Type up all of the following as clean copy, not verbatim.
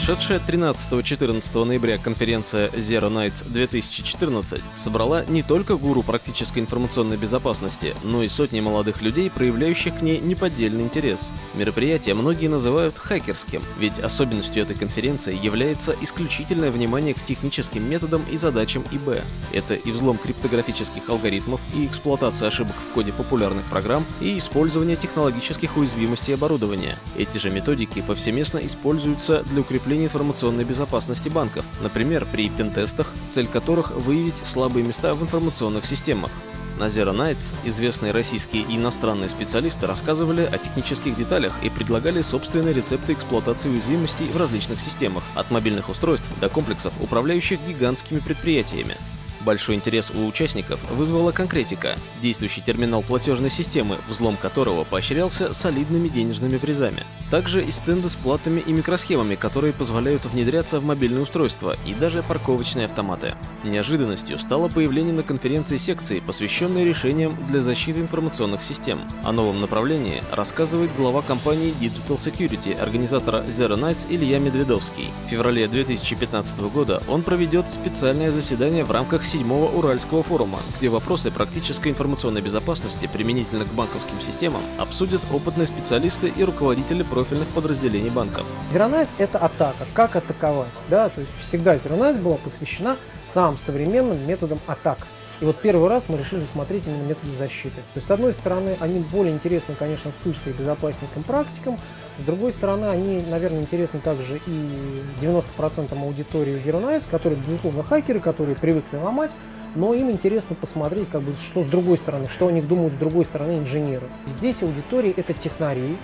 Прошедшая 13-14 ноября конференция Zero Nights 2014 собрала не только гуру практической информационной безопасности, но и сотни молодых людей, проявляющих к ней неподдельный интерес. Мероприятие многие называют хакерским, ведь особенностью этой конференции является исключительное внимание к техническим методам и задачам ИБ. Это и взлом криптографических алгоритмов, и эксплуатация ошибок в коде популярных программ, и использование технологических уязвимостей оборудования. Эти же методики повсеместно используются для укрепления информационной безопасности банков, например, при пентестах, цель которых выявить слабые места в информационных системах. На Zero Nights известные российские и иностранные специалисты рассказывали о технических деталях и предлагали собственные рецепты эксплуатации уязвимостей в различных системах, от мобильных устройств до комплексов, управляющих гигантскими предприятиями. Большой интерес у участников вызвала конкретика – действующий терминал платежной системы, взлом которого поощрялся солидными денежными призами. Также и стенды с платами и микросхемами, которые позволяют внедряться в мобильные устройства, и даже парковочные автоматы. Неожиданностью стало появление на конференции секции, посвященной решениям для защиты информационных систем. О новом направлении рассказывает глава компании Digital Security, организатора Zero Nights Илья Медведовский. В феврале 2015 года он проведет специальное заседание в рамках 7-го Уральского форума, где вопросы практической информационной безопасности применительно к банковским системам обсудят опытные специалисты и руководители профильных подразделений банков. Zero Nights — это атака, как атаковать, да, то есть всегда Zero Nights была посвящена самым современным методам атак. И вот первый раз мы решили смотреть именно методы защиты. То есть, с одной стороны, они более интересны, конечно, ЦИСа и безопасникам, практикам. С другой стороны, они, наверное, интересны также и 90% аудитории Zero Nights, которые, безусловно, хакеры, которые привыкли ломать, но им интересно посмотреть, как бы, что с другой стороны, что о них думают с другой стороны инженеры. Здесь аудитория — это технари,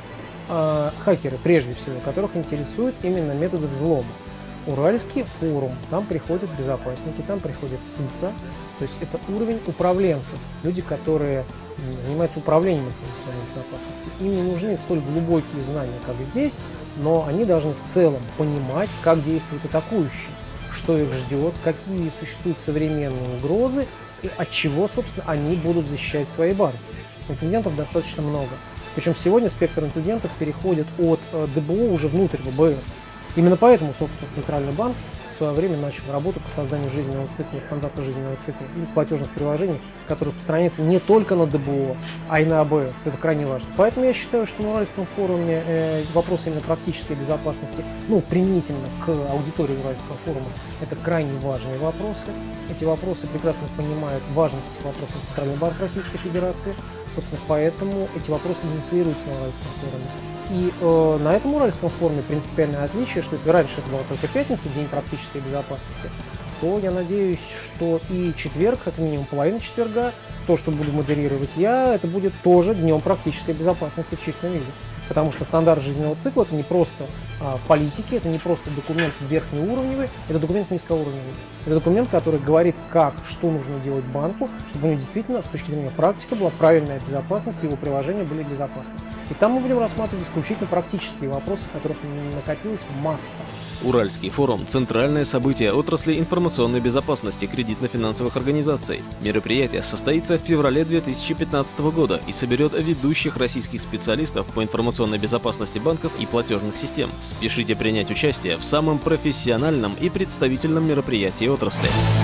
хакеры, прежде всего, которых интересуют именно методы взлома. Уральский форум, там приходят безопасники, там приходят ЦИСа, то есть это уровень управленцев, люди, которые занимаются управлением информационной безопасности. Им не нужны столь глубокие знания, как здесь, но они должны в целом понимать, как действуют атакующие, что их ждет, какие существуют современные угрозы и от чего, собственно, они будут защищать свои банки. Инцидентов достаточно много. Причем сегодня спектр инцидентов переходит от ДБО уже внутрь ВБС. Именно поэтому, собственно, Центральный банк в свое время начал работу по созданию жизненного цикла, стандарта жизненного цикла и платежных приложений, которые распространяются не только на ДБО, а и на АБС. Это крайне важно. Поэтому я считаю, что на Уральском форуме вопросы именно практической безопасности, применительно к аудитории Уральского форума, это крайне важные вопросы. Эти вопросы прекрасно понимают важность этих вопросов Центральный банк Российской Федерации. Собственно, поэтому эти вопросы инициируются на Уральском форуме. И на этом Уральском форуме принципиальное отличие, что если раньше это была только пятница, день практической безопасности, то я надеюсь, что и четверг, как минимум половина четверга, то, что буду модерировать я, это будет тоже днем практической безопасности в чистом виде. Потому что стандарт жизненного цикла — это не просто политики, это не просто документ верхнеуровневый, это документ низкоуровневый. Это документ, который говорит, как, что нужно делать банку, чтобы у него действительно, с точки зрения практики, была правильная безопасность, и его приложения были безопасны. И там мы будем рассматривать исключительно практические вопросы, которых накопилась масса. Уральский форум – центральное событие отрасли информационной безопасности кредитно-финансовых организаций. Мероприятие состоится в феврале 2015 года и соберет ведущих российских специалистов по информационной безопасности банков и платежных систем. Спешите принять участие в самом профессиональном и представительном мероприятии отрасли.